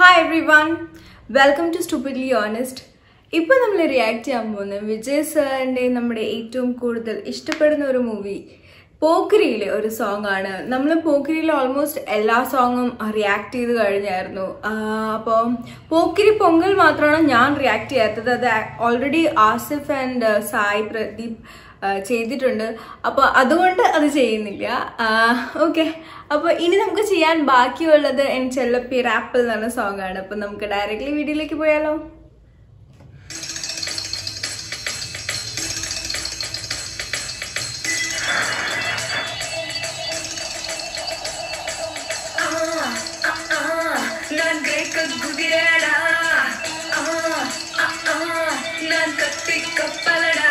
Hi everyone, welcome to Stupidly Honest. Now we react to Vijay sir and our movie. Pokeri is a song. We Pokeri almost all songs react to Pokeri Pongal I react to already Asif and Sai Pradeep ചെയ്തിട്ടുണ്ട് അപ്പോൾ അതുകൊണ്ട് അത് ചെയ്യുന്നില്ല okay അപ്പോൾ ഇനി നമുക്ക് ചെയ്യാൻ ബാക്കിയുള്ളത് എൻ ചെല്ലപ്പി റാപ്പ് എന്ന സോങ് ആണ് അപ്പോൾ നമുക്ക് ഡയറക്റ്റ്ലി വീഡിയോയിലേക്ക് പോയാലോ ഞാൻ ഗ്രേക്ക ഗുദിരേടാ ഞാൻ കത്തി കപ്പലടാ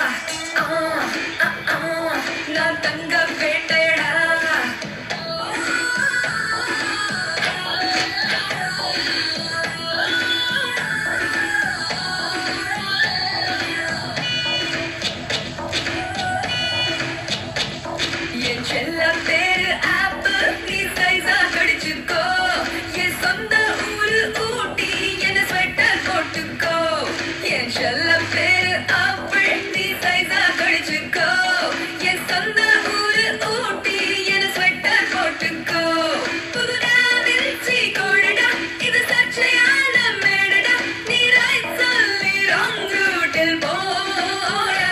நான் தங்க வேட்டையடா என் செல்ல பேரு ஆப்பிள் நீ சைஸா கடிச்சுக்கோ என் சொந்த ஊரு ஊட்டி என்ன ஸ்வெட்டர் போட்டுக்கோ என் செல்ல பேரு ஆப்பிள் நீ சைஸா கடிச்சுக்கோ என் சொந்த ஊரு ஊட்டி என்ன ஸ்வெட்டர் போட்டுக்கோ புதுடாவில் சீக்கோடடா இது சர்ச்சையான மேடடா நீ ரைட் சொல்லி ராங் ரூட்டில் போடா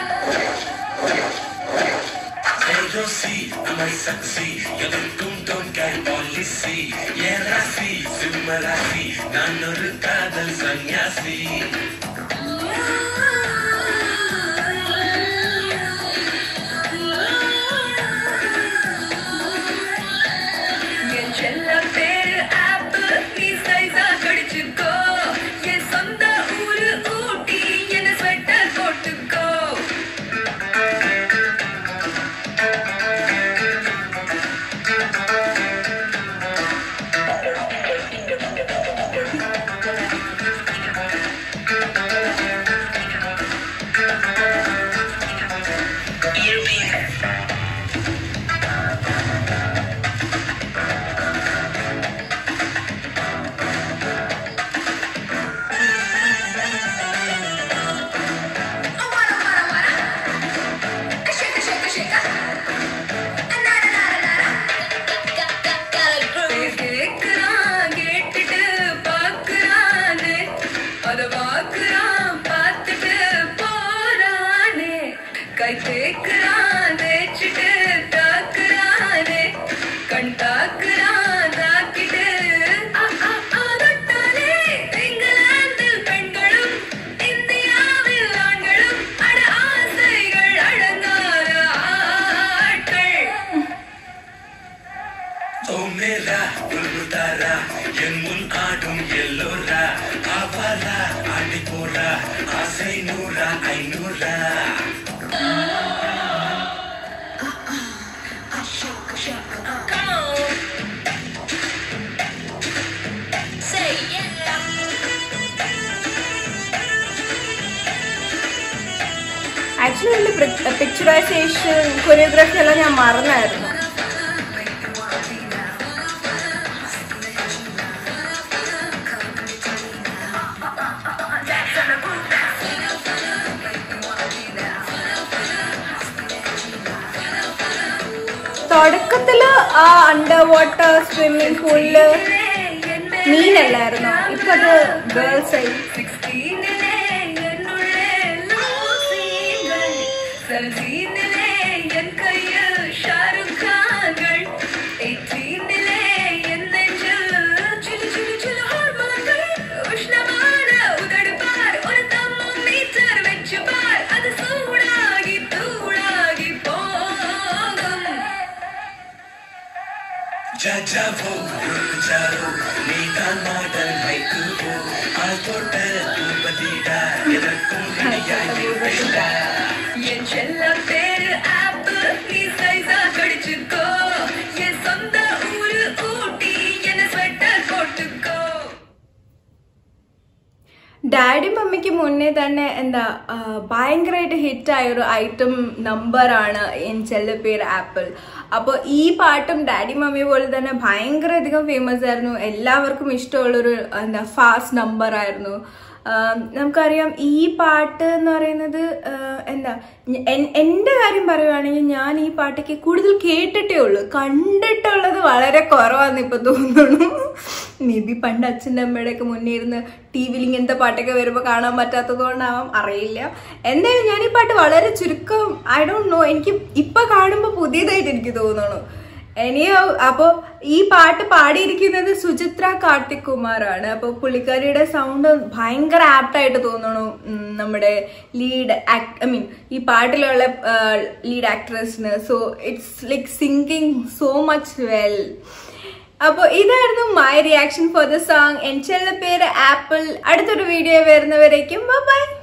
You'll see, I might succeed. You're the doom guy, only see. Yeah, I see, super I see. None of the kadal sanyasi. என் செல்ல பேரு ஆப்பிள் நீ சைஸா கடிச்சுக்கோ என் சொந்த ஊரு ஊட்டி என்ன ஸ்வெட்டர் போட்டுக்கோ கை தேக்குறான் தேய்ச்சிட்டு தாக்குறானே கண் தாக்குறான் தாக்கிட்டு தொட்டாலே இங்கிலாந்தில் பெண்களும் இந்தியாவில் ஆண்களும் அட ஆசைகள் அடங்காத ஆட்கள் Oh mera, bulbutara, en mun aadum yellora, avala, adipora, asai nura, ainura. Come on. Say yeah. Actually picturisation choreography എല്ലാം ഞാൻ മറന്നായിരുന്നു തുടക്കത്തില് ആ അണ്ടർ വാട്ടർ സ്വിമ്മിംഗ് പൂളില് മീനല്ലായിരുന്നോ ഇപ്പൊ അത് ഗേൾസ് ആയി Jajavo, rukjaro, needan model haiku ho, alpota tumbadida, edakkum hiniya yevida. என் செல்ல பேரு ஆப்பிள் நீ சைஸா கடிச்சுக்கோ என் சொந்த ஊரு ஊட்டி என்ன ஸ்வெட்டர் போட்டுக்கோ ഡാഡി മമ്മിക്ക് മുന്നേ തന്നെ എന്താ ഭയങ്കരമായിട്ട് ഹിറ്റായ ഒരു ഐറ്റം നമ്പറാണ് എൻ ചെല്ലപ്പേര് ആപ്പിൾ. അപ്പോൾ ഈ പാട്ടും ഡാഡി മമ്മി പോലെ തന്നെ ഭയങ്കര അധികം ഫേമസ് ആയിരുന്നു. എല്ലാവർക്കും ഇഷ്ടമുള്ളൊരു എന്താ ഫാസ്റ്റ് നമ്പർ ആയിരുന്നു. നമുക്കറിയാം ഈ പാട്ട് എന്ന് പറയുന്നത് എന്താ, എൻ്റെ കാര്യം പറയുവാണെങ്കിൽ ഞാൻ ഈ പാട്ടൊക്കെ കൂടുതൽ കേട്ടിട്ടേ ഉള്ളൂ, കണ്ടിട്ടുള്ളത് വളരെ കുറവാന്ന് ഇപ്പൊ തോന്നുന്നു. മേ ബി പണ്ട് അച്ഛൻ്റെ അമ്മയുടെയൊക്കെ മുന്നേ ഇരുന്ന് ടി വിയിൽ ഇങ്ങനത്തെ പാട്ടൊക്കെ വരുമ്പോൾ കാണാൻ പറ്റാത്തത് കൊണ്ടാവാം, അറിയില്ല. എന്തായാലും ഞാൻ ഈ പാട്ട് വളരെ ചുരുക്കം, ഐ ഡോണ്ട് നോ, എനിക്ക് ഇപ്പൊ കാണുമ്പോൾ പുതിയതായിട്ട് എനിക്ക് തോന്നുന്നു. അപ്പൊ ഈ പാട്ട് പാടിയിരിക്കുന്നത് സുചിത്ര കാർത്തിക് കുമാറാണ്. അപ്പൊ പുള്ളിക്കാരിയുടെ സൗണ്ട് ഭയങ്കര ആപ്റ്റായിട്ട് തോന്നുന്നു നമ്മുടെ ലീഡ് ഈ പാട്ടിലുള്ള ലീഡ് ആക്ട്രസിന്. So it's like singing so much well. അപ്പൊ ഇതായിരുന്നു my reaction for the song എൻ ചെല്ലപ്പേര് ആപ്പിൾ. അടുത്തൊരു വീഡിയോ വരുന്നവരേക്കും ബൈ.